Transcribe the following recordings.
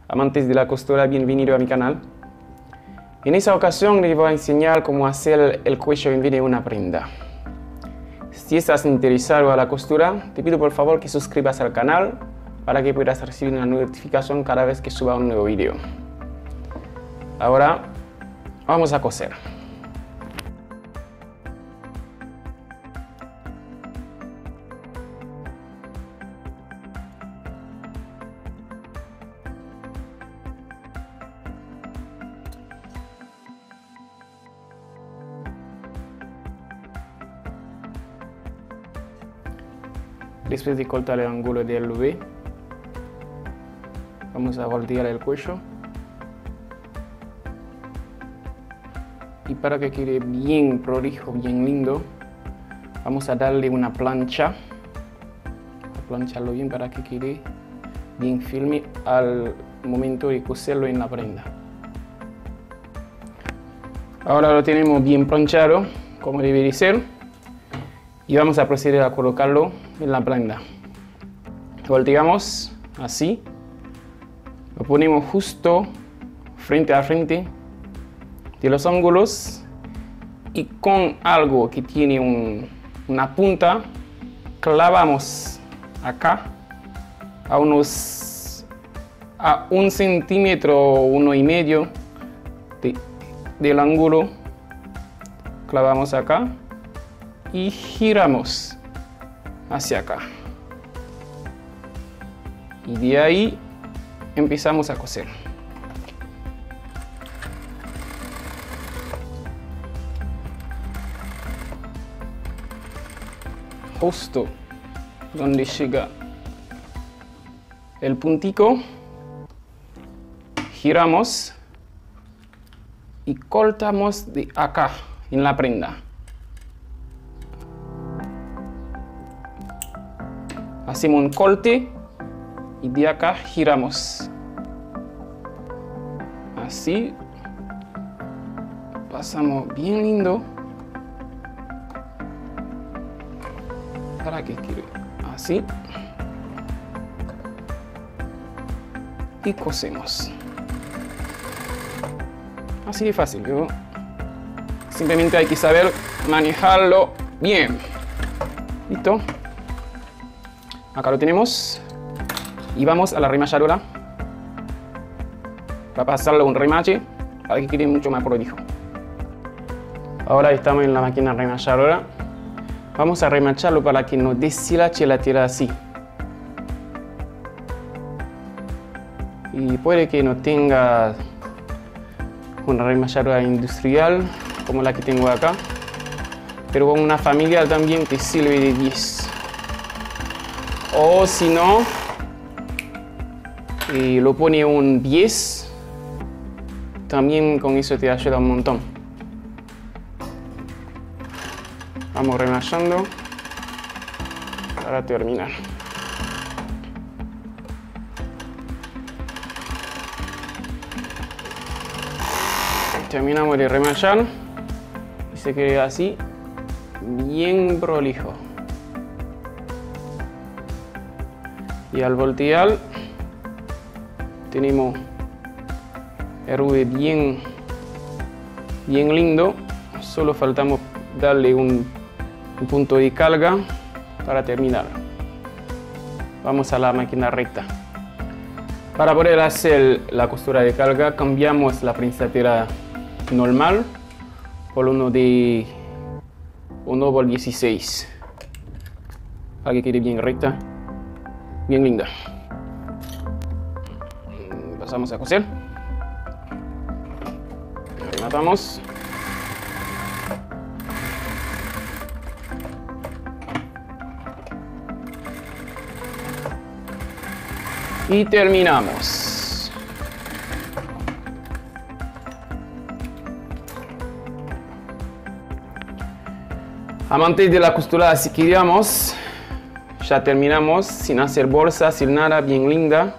amantes de la costura, bienvenido a mi canal. En esta ocasión les voy a enseñar cómo hacer el cuello en vez de una prenda. Si estás interesado a la costura, te pido por favor que suscribas al canal para que puedas recibir una notificación cada vez que suba un nuevo video. Ahora vamos a coser. Después de cortar el ángulo del V, vamos a voltear el cuello. Y para que quede bien prolijo, bien lindo, vamos a darle una plancha. A plancharlo bien para que quede bien firme al momento de coserlo en la prenda. Ahora lo tenemos bien planchado, como debe de ser. Y vamos a proceder a colocarlo en la prenda. Volteamos así. Lo ponemos justo frente a frente de los ángulos. Y con algo que tiene una punta, clavamos acá a 1 centímetro, 1,5 del ángulo. Clavamos acá. Y giramos hacia acá. Y de ahí empezamos a coser. Justo donde llega el puntico, giramos y cortamos de acá en la prenda. Hacemos un corte y de acá giramos. Así. Pasamos bien lindo. Para que quede así. Y cosemos. Así de fácil, ¿no? Simplemente hay que saber manejarlo bien. ¿Listo? Acá lo tenemos y vamos a la remalladora para pasarle un remache para que quede mucho más prolijo. Ahora estamos en la máquina remalladora. Vamos a remacharlo para que no deshilache la tela así. Y puede que no tenga una remalladora industrial como la que tengo acá, pero con una familiar también te sirve de 10. O si no, lo pone un 10, también con eso te ayuda un montón. Vamos remachando para terminar. Terminamos de remachar y se queda así, bien prolijo. Y al voltear tenemos el V bien lindo. Solo faltamos darle un punto de carga para terminar. Vamos a la máquina recta. Para poder hacer la costura de carga, cambiamos la prensadera normal por uno de 1/16 para que quede bien recta, bien linda. Pasamos a coser. Rematamos. Y terminamos. Amantes de la costura, así que digamos, ya terminamos sin hacer bolsas, sin nada, bien linda.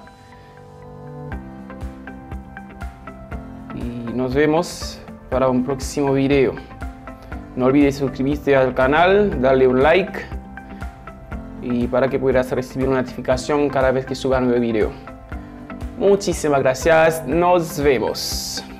Y nos vemos para un próximo video. No olvides suscribirte al canal, darle un like y para que puedas recibir una notificación cada vez que suba un nuevo video. Muchísimas gracias. Nos vemos.